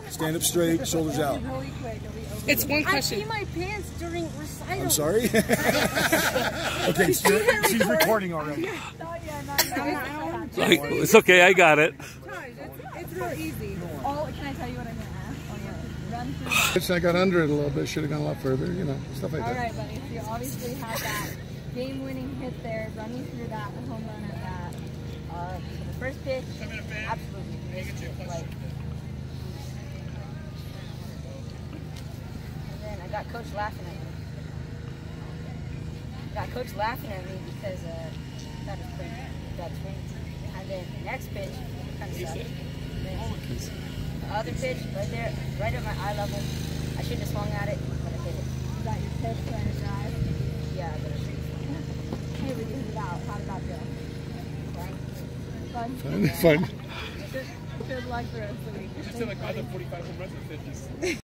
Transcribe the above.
Stand up straight, shoulders out. Really quick. It'll be over. It's one question. I pee my pants during recital. I'm sorry? Okay, she's recording already. Not yet. It's okay, I got it. It's real easy. Can I tell you what I'm going to ask? Run through that. I got under it a little bit. Should have gone a lot further. You know, stuff like that. All right, buddy. So you obviously had that game-winning hit there. Run me through that, the home run at that. So the first pitch, absolutely missed it. Like, and then I got coach laughing at me. Because that was pretty bad swing. And then the next pitch kind of sucked. The other pitch, right there, right at my eye level. I should have swung at it, but I didn't. Is that your pitch trying to drive? Yeah, but I should have. Hey, we did it out. How did that go? Fun? Fun. Good luck the rest of the week. You said like other 45 home runs in the 50s.